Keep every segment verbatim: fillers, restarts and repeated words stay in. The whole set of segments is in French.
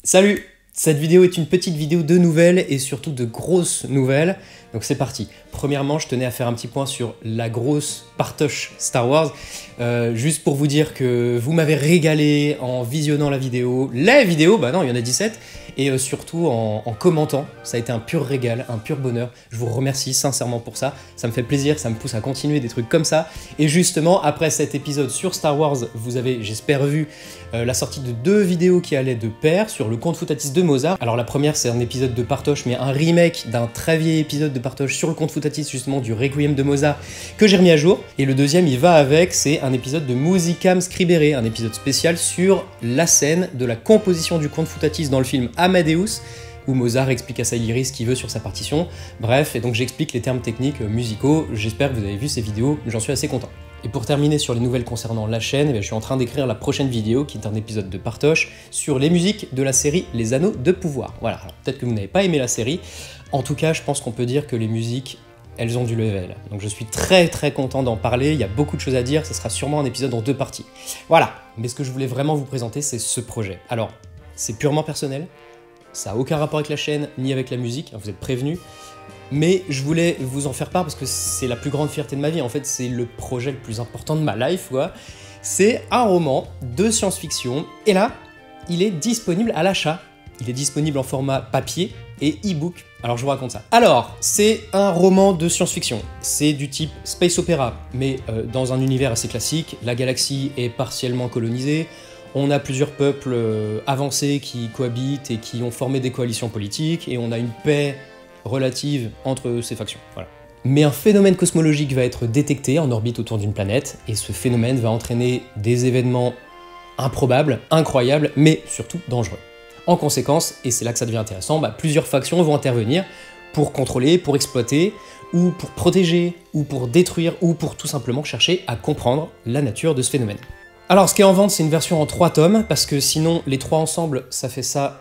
Salut! Cette vidéo est une petite vidéo de nouvelles et surtout de grosses nouvelles. Donc c'est parti. Premièrement, je tenais à faire un petit point sur la grosse partoche Star Wars. Euh, juste pour vous dire que vous m'avez régalé en visionnant la vidéo. Les vidéos, bah non, il y en a dix-sept. Et euh, surtout en, en commentant. Ça a été un pur régal, un pur bonheur. Je vous remercie sincèrement pour ça. Ça me fait plaisir, ça me pousse à continuer des trucs comme ça. Et justement, après cet épisode sur Star Wars, vous avez, j'espère, vu euh, la sortie de deux vidéos qui allaient de pair sur le Conte Futatis de Mozart. Alors la première, c'est un épisode de Partoche, mais un remake d'un très vieil épisode de Partoche sur le Conte Futatis, justement, du Requiem de Mozart, que j'ai remis à jour. Et le deuxième, il va avec, c'est un épisode de Musicam Scribere, un épisode spécial sur la scène de la composition du Conte Futatis dans le film Amadeus, où Mozart explique à Salieri ce qu'il veut sur sa partition. Bref, et donc j'explique les termes techniques musicaux. J'espère que vous avez vu ces vidéos, j'en suis assez content. Et pour terminer sur les nouvelles concernant la chaîne, eh bien, je suis en train d'écrire la prochaine vidéo, qui est un épisode de Partoche, sur les musiques de la série Les Anneaux de Pouvoir. Voilà, alors peut-être que vous n'avez pas aimé la série, en tout cas je pense qu'on peut dire que les musiques, elles ont du level. Donc je suis très très content d'en parler, il y a beaucoup de choses à dire, ce sera sûrement un épisode en deux parties. Voilà, mais ce que je voulais vraiment vous présenter, c'est ce projet. Alors, c'est purement personnel, ça n'a aucun rapport avec la chaîne, ni avec la musique, vous êtes prévenus, mais je voulais vous en faire part parce que c'est la plus grande fierté de ma vie, en fait c'est le projet le plus important de ma life, quoi. C'est un roman de science-fiction, et là, il est disponible à l'achat. Il est disponible en format papier et e-book. Alors je vous raconte ça. Alors, c'est un roman de science-fiction. C'est du type space opéra, mais euh, dans un univers assez classique. La galaxie est partiellement colonisée. On a plusieurs peuples euh, avancés qui cohabitent et qui ont formé des coalitions politiques, et on a une paix relative entre ces factions. Voilà. Mais un phénomène cosmologique va être détecté en orbite autour d'une planète, et ce phénomène va entraîner des événements improbables, incroyables, mais surtout dangereux. En conséquence, et c'est là que ça devient intéressant, bah, plusieurs factions vont intervenir pour contrôler, pour exploiter, ou pour protéger, ou pour détruire, ou pour tout simplement chercher à comprendre la nature de ce phénomène. Alors, ce qui est en vente, c'est une version en trois tomes, parce que sinon, les trois ensemble, ça fait ça.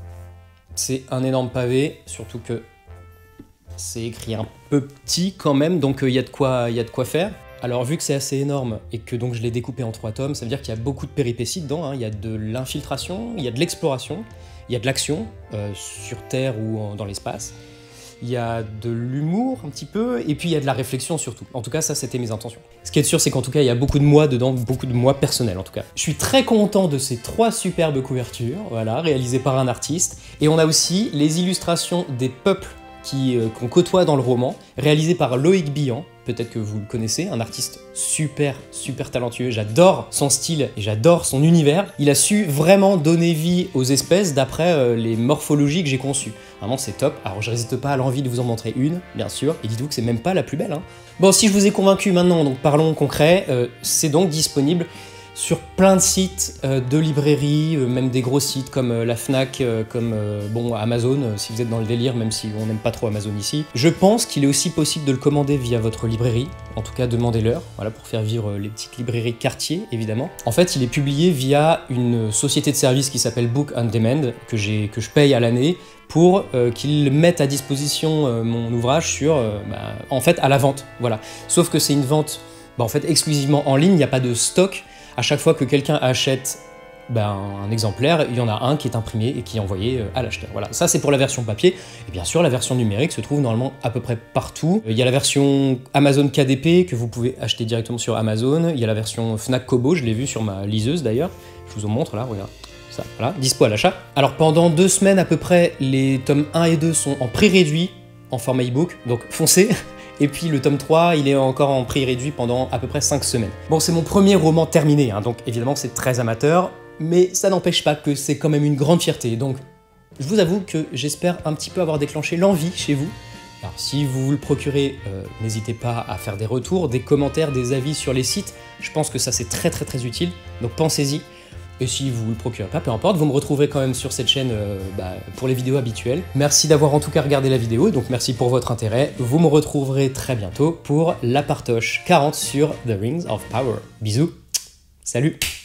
C'est un énorme pavé, surtout que c'est écrit un peu petit quand même, donc il euh, y, y a de quoi faire. Alors, vu que c'est assez énorme, et que donc je l'ai découpé en trois tomes, ça veut dire qu'il y a beaucoup de péripéties dedans, hein. Il y a de l'infiltration, il y a de l'exploration, il y a de l'action, euh, sur Terre ou en, dans l'espace. Il y a de l'humour un petit peu, et puis il y a de la réflexion surtout. En tout cas, ça, c'était mes intentions. Ce qui est sûr, c'est qu'en tout cas, il y a beaucoup de moi dedans, beaucoup de moi personnel en tout cas. Je suis très content de ces trois superbes couvertures, voilà, réalisées par un artiste. Et on a aussi les illustrations des peuples qui, euh, qu'on côtoie dans le roman, réalisées par Loïc Billan. Peut-être que vous le connaissez, un artiste super, super talentueux. J'adore son style et j'adore son univers. Il a su vraiment donner vie aux espèces d'après euh, les morphologies que j'ai conçues. Vraiment, c'est top. Alors, je n'hésite pas à l'envie de vous en montrer une, bien sûr. Et dites-vous que c'est même pas la plus belle, hein. Bon, si je vous ai convaincu maintenant, donc parlons concret. Euh, c'est donc disponible sur plein de sites euh, de librairies, euh, même des gros sites comme euh, la Fnac, euh, comme euh, bon, Amazon, euh, si vous êtes dans le délire, même si on n'aime pas trop Amazon ici. Je pense qu'il est aussi possible de le commander via votre librairie, en tout cas demandez-leur, voilà, pour faire vivre euh, les petites librairies quartier, évidemment. En fait, il est publié via une société de service qui s'appelle Book on Demand, que, j'ai, que je paye à l'année, pour euh, qu'ils mettent à disposition euh, mon ouvrage sur, euh, bah, en fait, à la vente, voilà. Sauf que c'est une vente, bah, en fait, exclusivement en ligne, il n'y a pas de stock. À chaque fois que quelqu'un achète ben, un exemplaire, il y en a un qui est imprimé et qui est envoyé à l'acheteur. Voilà, ça c'est pour la version papier. Et bien sûr, la version numérique se trouve normalement à peu près partout. Il y a la version Amazon K D P que vous pouvez acheter directement sur Amazon. Il y a la version Fnac Kobo, je l'ai vu sur ma liseuse d'ailleurs. Je vous en montre là, regarde. Ça, voilà, dispo à l'achat. Alors pendant deux semaines à peu près, les tomes un et deux sont en prix réduit en format e-book, donc foncez. Et puis le tome trois, il est encore en prix réduit pendant à peu près cinq semaines. Bon, c'est mon premier roman terminé, hein, donc évidemment c'est très amateur, mais ça n'empêche pas que c'est quand même une grande fierté. Donc je vous avoue que j'espère un petit peu avoir déclenché l'envie chez vous. Alors si vous vous le procurez, euh, n'hésitez pas à faire des retours, des commentaires, des avis sur les sites. Je pense que ça c'est très très très utile, donc pensez-y. Et si vous le procurez pas, peu importe, vous me retrouverez quand même sur cette chaîne euh, bah, pour les vidéos habituelles. Merci d'avoir en tout cas regardé la vidéo, donc merci pour votre intérêt. Vous me retrouverez très bientôt pour la partoche quarante sur The Rings of Power. Bisous, salut!